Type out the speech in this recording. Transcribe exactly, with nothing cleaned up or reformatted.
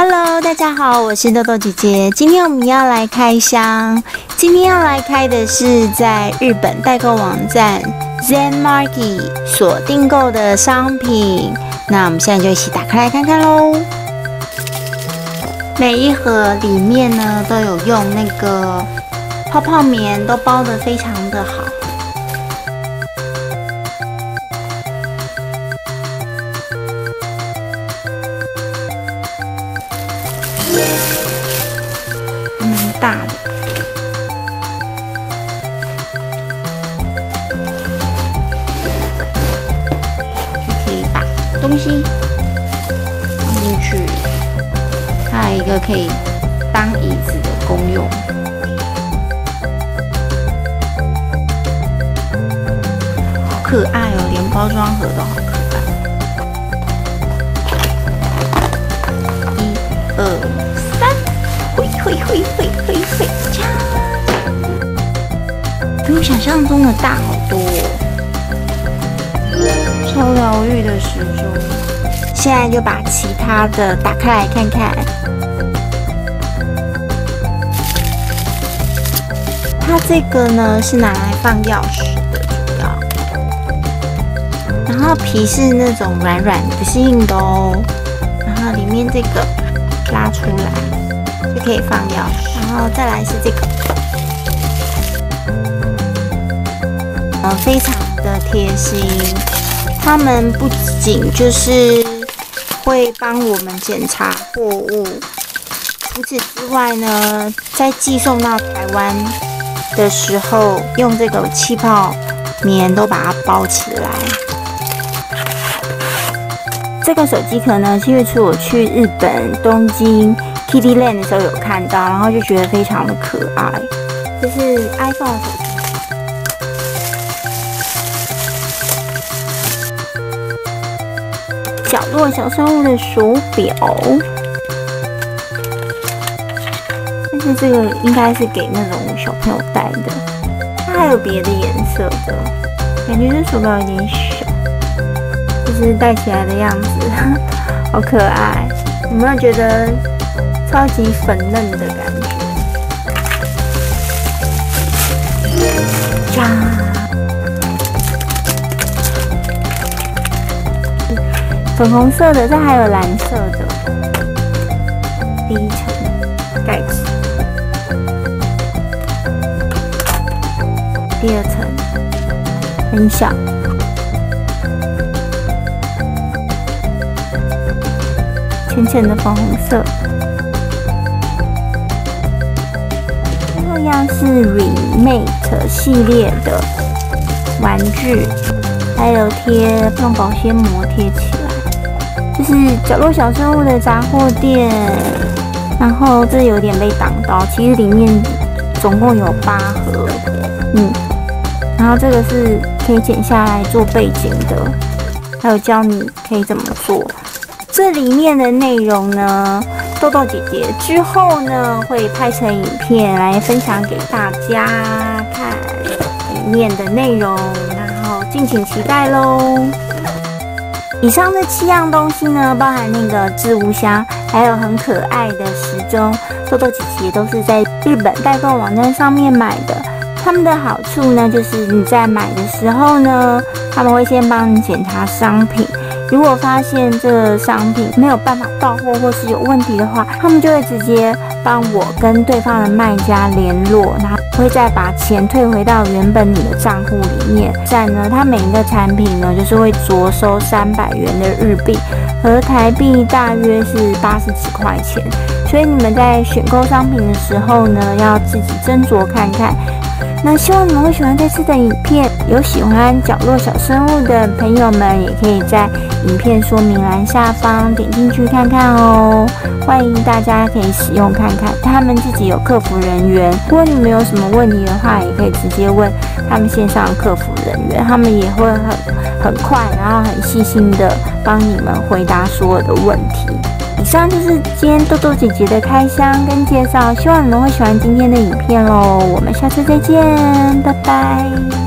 Hello， 大家好，我是豆豆姐姐。今天我们要来开箱，今天要来开的是在日本代购网站 Zen Market 所订购的商品。那我们现在就一起打开来看看喽。每一盒里面呢都有用那个泡泡棉，都包得非常的好。蛮大的，就可以把东西放进去。它还有一个可以当椅子的功用。好可爱哦，连包装盒都好可爱。一、二、三。会会会会会会，比我想象中的大好多哦，超疗愈的时钟。现在就把其他的打开来看看。它这个呢是拿来放钥匙的，主要。然后皮是那种软软的，不是硬的哦。然后里面这个拉出来。就可以放钥匙，然后再来是这个，呃，非常的贴心。他们不仅就是会帮我们检查货物，除此之外呢，在寄送到台湾的时候，用这个气泡棉都把它包起来。这个手机壳呢，是因为是我去日本东京Kitty Land 的时候有看到，然后就觉得非常的可爱。这是 iPhone 手机，角落小生物的手表，但是这个应该是给那种小朋友戴的。它还有别的颜色的，感觉这手表有点小，就是戴起来的样子，好可爱。有没有觉得？超级粉嫩的感觉，呀！粉红色的，这还有蓝色的。第一层盖子，第二层很小，浅浅的粉红色。这样是 Remate 系列的玩具，还有贴用保鲜膜贴起来。这是角落小生物的杂货店，然后这有点被挡到，其实里面总共有八盒，嗯，然后这个是可以剪下来做背景的，还有教你可以怎么做。这里面的内容呢，豆豆姐姐之后呢会拍成影片来分享给大家看里面的内容，然后敬请期待咯。以上这七样东西呢，包含那个置物箱，还有很可爱的时钟，豆豆姐姐都是在日本代购网站上面买的。他们的好处呢，就是你在买的时候呢，他们会先帮你检查商品。如果发现这个商品没有办法到货或是有问题的话，他们就会直接帮我跟对方的卖家联络，然后会再把钱退回到原本你的账户里面。再呢，它每一个产品呢，就是会着收三百元的日币，和台币大约是八十几块钱。所以你们在选购商品的时候呢，要自己斟酌看看。那希望你们会喜欢这次的影片，有喜欢角落小生物的朋友们，也可以在影片说明栏下方点进去看看哦。欢迎大家可以使用看看，他们自己有客服人员，如果你们有什么问题的话，也可以直接问他们线上客服人员，他们也会很很快，然后很细心的帮你们回答所有的问题。以上就是今天豆豆姐姐的开箱跟介绍，希望你们会喜欢今天的影片咯。我们下次再见，拜拜。